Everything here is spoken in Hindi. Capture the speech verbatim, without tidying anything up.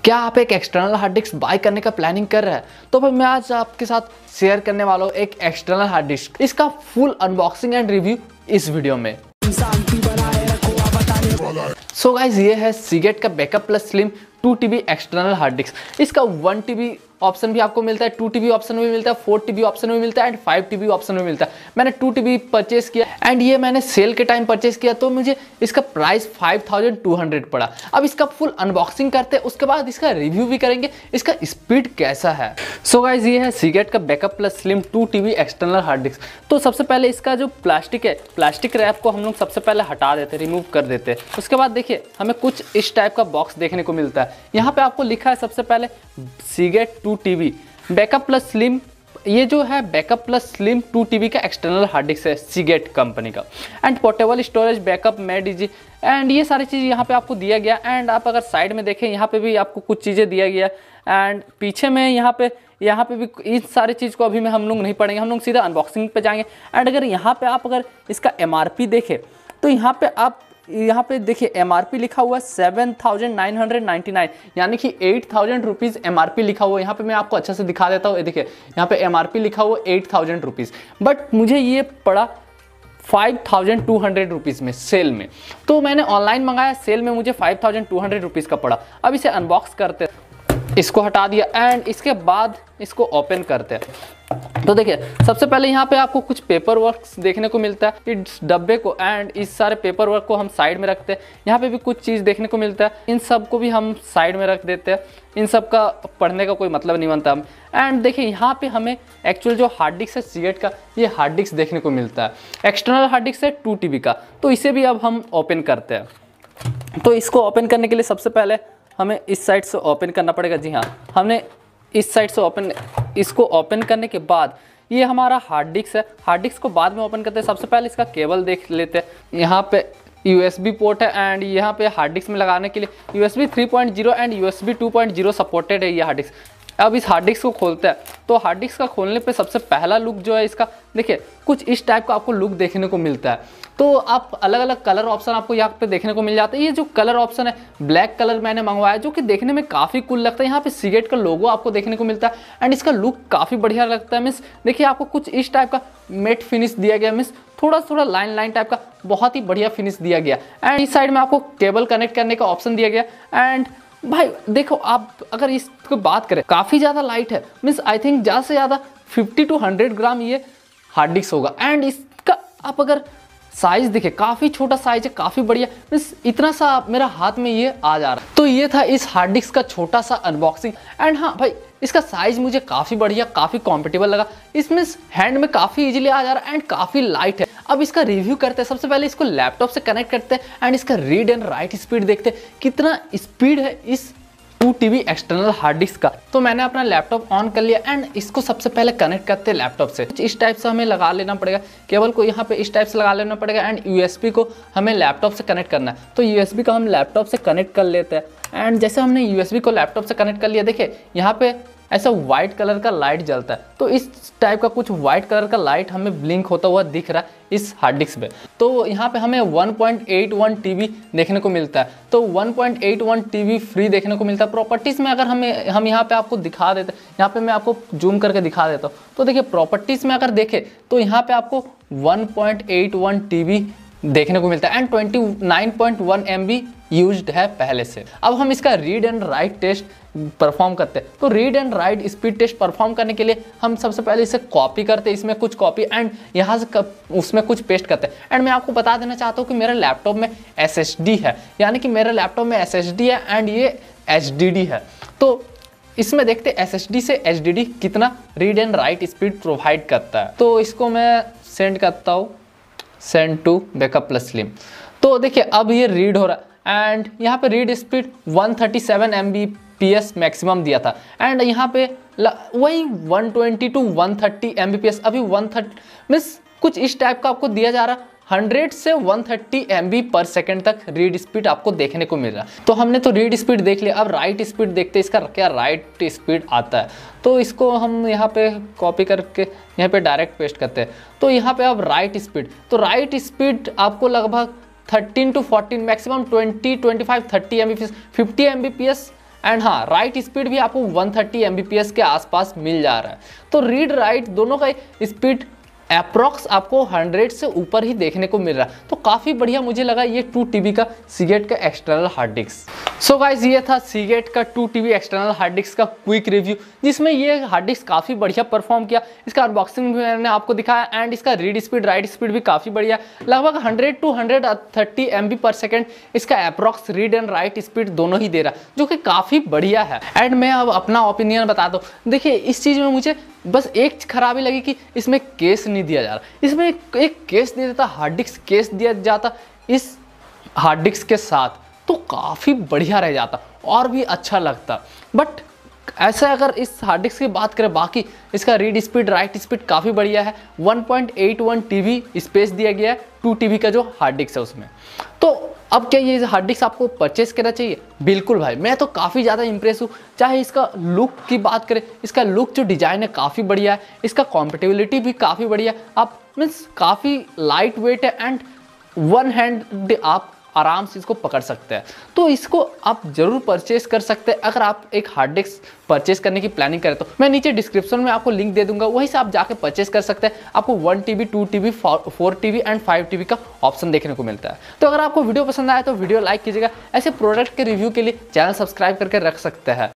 क्या आप एक एक्सटर्नल हार्ड डिस्क बाय करने का प्लानिंग कर रहे हैं? तो भाई मैं आज आपके साथ शेयर करने वाला हूँ एक एक्सटर्नल हार्ड डिस्क, इसका फुल अनबॉक्सिंग एंड रिव्यू इस वीडियो में। सो गाइज ये है सीगेट का backup plus slim two T B external hard disk. इसका वन टी बी ऑप्शन भी आपको मिलता है, टू टी बी ऑप्शन भी मिलता है, फोर टी बी ऑप्शन भी मिलता है and five T B option भी मिलता है। मैंने टू टी बी परचेस किया एंड ये मैंने सेल के टाइम परचेस किया तो मुझे इसका price five thousand two hundred पड़ा। अब इसका फुल अनबॉक्सिंग करते हैं, उसके बाद इसका रिव्यू भी करेंगे, इसका स्पीड कैसा है। सो गाइज ये है सीगेट का backup plus slim two T B external hard disk. तो सबसे पहले इसका जो प्लास्टिक है, प्लास्टिक रैप को हम लोग सबसे पहले हटा देते हैं, रिमूव कर देते हैं। उसके बाद देखिए हमें कुछ इस टाइप का बॉक्स देखने को मिलता है। यहाँ पे आपको लिखा है सबसे पहले Seagate two T B backup plus slim. ये जो है backup plus slim two T B का एक्सटर्नल हार्ड डिस्क है सीगेट कंपनी का। And portable storage backup made easy and ये सारी चीज़ यहाँ पे आपको दिया गया। एंड आप अगर साइड में देखें यहाँ पे भी आपको कुछ चीज़ें दिया गया एंड पीछे में यहाँ पे यहाँ पे भी इस सारी चीज़ को अभी में हम लोग नहीं पढ़ेंगे, हम लोग सीधा अनबॉक्सिंग पे जाएंगे। एंड अगर यहाँ पे आप अगर इसका एम आर पी देखें तो यहाँ पे आप यहाँ पे देखिए एम आर पी लिखा हुआ है seven thousand nine hundred ninety nine, यानी कि eight thousand rupees M R P लिखा हुआ है। यहाँ पे मैं आपको अच्छे से दिखा देता हूँ, ये देखिए यहाँ पे एम आर पी लिखा हुआ है एट थाउजेंड रुपीज़, बट मुझे ये पड़ा five thousand two hundred rupees में सेल में। तो मैंने ऑनलाइन मंगाया, सेल में मुझे five thousand two hundred rupees का पड़ा। अब इसे अनबॉक्स करते हैं, इसको हटा दिया एंड इसके बाद इसको ओपन करते हैं। तो देखिए सबसे पहले यहाँ पे आपको कुछ पेपर वर्क देखने को मिलता है। इस डब्बे को एंड इस सारे पेपर वर्क को हम साइड में रखते हैं। यहाँ पे भी कुछ चीज़ देखने को मिलता है, इन सब को भी हम साइड में रख देते हैं। इन सब का पढ़ने का कोई मतलब नहीं बनता हम। एंड देखिए यहाँ पे हमें एक्चुअल जो हार्ड डिस्क है सीगेट का, ये हार्ड डिस्क देखने को मिलता है। एक्सटर्नल हार्ड डिस्क है टू टी बी का। तो इसे भी अब हम ओपन करते हैं। तो इसको ओपन करने के लिए सबसे पहले हमें इस साइड से ओपन करना पड़ेगा। जी हाँ, हमने इस साइड से ओपन इसको ओपन करने के बाद ये हमारा हार्ड डिस्क है। हार्ड डिस्क को बाद में ओपन करते हैं। सबसे पहले इसका केबल देख लेते हैं। यहाँ पे यू एस बी पोर्ट है एंड यहाँ पे हार्ड डिस्क में लगाने के लिए U S B three point zero and U S B two point zero supported है ये हार्ड डिस्क। अब इस हार्ड डिस्क को खोलते हैं तो हार्ड डिस्क का खोलने पे सबसे पहला लुक जो है इसका, देखिए कुछ इस टाइप का आपको लुक देखने को मिलता है। तो आप अलग अलग कलर ऑप्शन आपको यहाँ पे देखने को मिल जाता है। ये जो कलर ऑप्शन है ब्लैक कलर मैंने मंगवाया, जो कि देखने में काफ़ी कूल लगता है। यहाँ पे सीगेट का लोगो आपको देखने को मिलता है एंड इसका लुक काफ़ी बढ़िया लगता है। मीन्स देखिए आपको कुछ इस टाइप का मेट फिनिश दिया गया, मीन्स थोड़ा थोड़ा लाइन लाइन टाइप का बहुत ही बढ़िया फिनिश दिया गया। एंड इस साइड में आपको केबल कनेक्ट करने का ऑप्शन दिया गया। एंड भाई देखो आप अगर इसको बात करें, काफ़ी ज़्यादा लाइट है। मीन्स आई थिंक ज़्यादा से ज़्यादा फिफ्टी टू हंड्रेड ग्राम ये हार्ड डिस्क होगा। एंड इसका आप अगर साइज़ देखें, काफ़ी छोटा साइज है, काफ़ी बढ़िया। मीन्स इतना सा मेरा हाथ में ये आ जा रहा है। तो ये था इस हार्ड डिस्क का छोटा सा अनबॉक्सिंग। एंड हाँ भाई इसका साइज़ मुझे काफ़ी बढ़िया, काफ़ी कॉम्पिटेबल लगा। इसमें हैंड में काफ़ी इजीली आ जा रहा है एंड काफ़ी लाइट है। अब इसका रिव्यू करते हैं। सबसे पहले इसको लैपटॉप से कनेक्ट करते हैं एंड इसका रीड एंड राइट स्पीड देखते हैं कितना स्पीड है इस two T B external hard disk का। तो मैंने अपना लैपटॉप ऑन कर लिया एंड इसको सबसे पहले कनेक्ट करते हैं लैपटॉप से। इस टाइप से हमें लगा लेना पड़ेगा, केबल को यहाँ पे इस टाइप से लगा लेना पड़ेगा एंड यूएसबी को हमें लैपटॉप से कनेक्ट करना है। तो यूएसबी को हम लैपटॉप से कनेक्ट कर लेते हैं एंड जैसे हमने यूएसबी को लैपटॉप से कनेक्ट कर लिया, देखिए यहाँ पे ऐसा वाइट कलर का लाइट जलता है। तो इस टाइप का कुछ वाइट कलर का लाइट हमें ब्लिंक होता हुआ दिख रहा है इस हार्ड डिस्क पे। तो यहाँ पे हमें one point eight one T B देखने को मिलता है। तो one point eight one T B free देखने को मिलता है। प्रॉपर्टीज़ में अगर हमें हम यहाँ पे आपको दिखा देते हैं, यहाँ पे मैं आपको जूम करके दिखा देता हूँ। तो देखिए प्रॉपर्टीज़ में अगर देखें तो यहाँ पे आपको one point eight one T B देखने को मिलता है and twenty nine point one M B used है पहले से। अब हम इसका read and write test perform करते हैं। तो read and write speed test perform करने के लिए हम सबसे पहले इसे कॉपी करते हैं, इसमें कुछ कॉपी एंड यहाँ से उसमें कुछ पेस्ट करते हैं। एंड मैं आपको बता देना चाहता हूँ कि मेरे लैपटॉप में एस एस डी है, यानी कि मेरे लैपटॉप में एस एस डी है एंड ये एच डी डी है। तो इसमें देखते हैं एस एस डी से एच डी डी कितना read and write speed provide करता है। तो इसको मैं सेंड करता हूँ, send to Backup plus Slim. तो देखिए अब ये रीड हो रहा है एंड यहाँ पे read speed one thirty seven M B P S maximum दिया था एंड यहाँ पे वही one twenty two one thirty M B P S अभी वन थर्टी मीन्स कुछ इस टाइप का आपको दिया जा रहा है। हंड्रेड से वन थर्टी एम बी पर सेकेंड तक रीड स्पीड आपको देखने को मिल रहा है। तो हमने तो रीड स्पीड देख लिया, अब राइट स्पीड देखते हैं इसका क्या राइट स्पीड आता है। तो इसको हम यहाँ पे कॉपी करके यहाँ पे डायरेक्ट पेस्ट करते हैं। तो यहाँ पे अब राइट स्पीड, तो राइट स्पीड आपको लगभग thirteen to fourteen maximum twenty twenty five thirty M B P S fifty M B P S and हाँ, राइट स्पीड भी आपको one thirty M B P S के आसपास मिल जा रहा है। तो रीड राइट दोनों का स्पीड अप्रॉक्स आपको हंड्रेड से ऊपर ही देखने को मिल रहा है। तो काफ़ी बढ़िया मुझे लगा ये टू टी बी का सीगेट का external hard disk. So guys ये था सीगेट का two T B external hard disk का क्विक रिव्यू, जिसमें ये हार्ड डिस्क काफ़ी बढ़िया परफॉर्म किया। इसका अनबॉक्सिंग भी मैंने आपको दिखाया एंड इसका रीड स्पीड राइट स्पीड भी काफ़ी बढ़िया, लगभग hundred to hundred thirty M B पर सेकेंड इसका approx read and write speed दोनों ही दे रहा है, जो कि काफ़ी बढ़िया है। एंड मैं अब अपना ओपिनियन बता दूँ, देखिए इस चीज़ में मुझे बस एक खराबी लगी कि इसमें केस नहीं दिया जा रहा। इसमें एक, एक केस दिया जाता, हार्ड डिस्क केस दिया जाता इस हार्ड डिस्क के साथ, तो काफ़ी बढ़िया रह जाता और भी अच्छा लगता। बट ऐसा अगर इस हार्ड डिस्क की बात करें, बाकी इसका रीड स्पीड राइट स्पीड काफ़ी बढ़िया है। One point eight one T B space दिया गया है टू टी बी का जो हार्ड डिस्क है उसमें। तो अब क्या ये हार्ड डिस्क आपको परचेस करना चाहिए? बिल्कुल भाई, मैं तो काफ़ी ज़्यादा इंप्रेस हूँ। चाहे इसका लुक की बात करें, इसका लुक जो डिज़ाइन है काफ़ी बढ़िया है, इसका कॉम्पेटेबिलिटी भी काफ़ी बढ़िया है। आप मीन्स काफ़ी लाइट वेट है एंड वन हैंड आप आराम से इसको पकड़ सकते हैं। तो इसको आप जरूर परचेस कर सकते हैं अगर आप एक हार्ड डिस्क परचेस करने की प्लानिंग करें तो। मैं नीचे डिस्क्रिप्शन में आपको लिंक दे दूंगा, वहीं से आप जाके परचेस कर सकते हैं। आपको one T B, two T B, four T B and five T B का ऑप्शन देखने को मिलता है। तो अगर आपको वीडियो पसंद आया तो वीडियो लाइक कीजिएगा। ऐसे प्रोडक्ट के रिव्यू के लिए चैनल सब्सक्राइब करके रख सकते हैं।